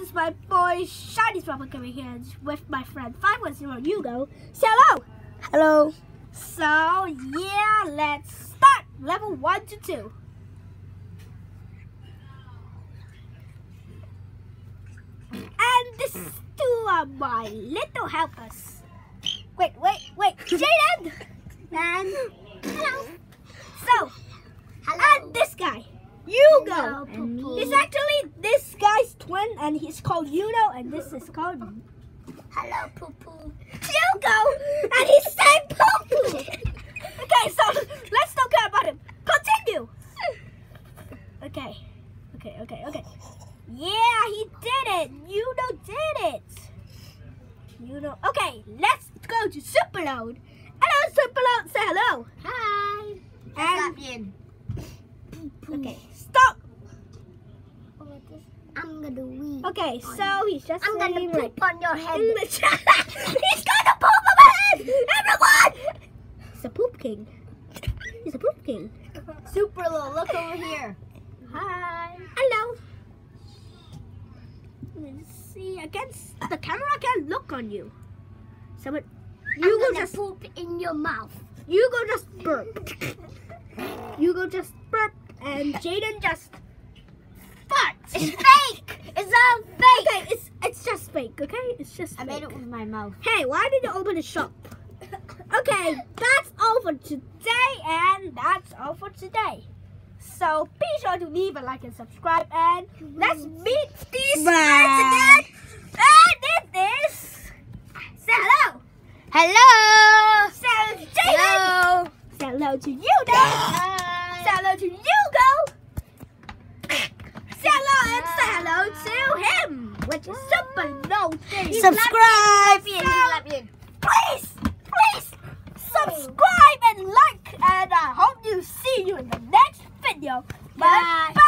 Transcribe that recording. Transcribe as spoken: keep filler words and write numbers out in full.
is my boy Shiny Roblox coming here with my friend five one zero Hugo. Say hello. Hello. So yeah, let's start level one to two. And this two are my little helpers. Wait, wait, wait, Jaden. And hello. So, hello. And this guy, Hugo. He's actually this guy's twin, and he's called Hugo, and this is called Hello, Poo Poo. Hugo, and he's saying Poo Poo. Okay, so let's don't care about him. Continue. Okay, okay, okay, okay. Yeah, he did it. Hugo did it. Hugo. Okay, let's go to Superlload. Hello, Superlload. Say hello. Hi. And okay, stop. I'm gonna wee. Okay, so he's just I'm gonna saying, poop like, on your head. He's gonna poop on my head! Everyone! He's a poop king. He's a poop king. Superlload, look over here. Hi. Hello. Let's see. Against the camera, I can't look on you. So it, you I'm go gonna just poop in your mouth. You go just burp. You go just burp, and Jaden just fart. It's fake. It's all fake. Okay, it's it's just fake. Okay, it's just. I fake. made it with my mouth. Hey, why did you open the shop? Okay, that's all for today, and that's all for today. So be sure to leave a like and subscribe, and let's meet these friends again. And it is say hello. Hello. Say hello to Jaden. Hello. Say hello to Hugo. Hi. Say hello to Hugo. Say hello and say hello to him, which is Superlload. Subscribe. So, please, please subscribe and like, and I hope to see you in the next video. Bye. Bye.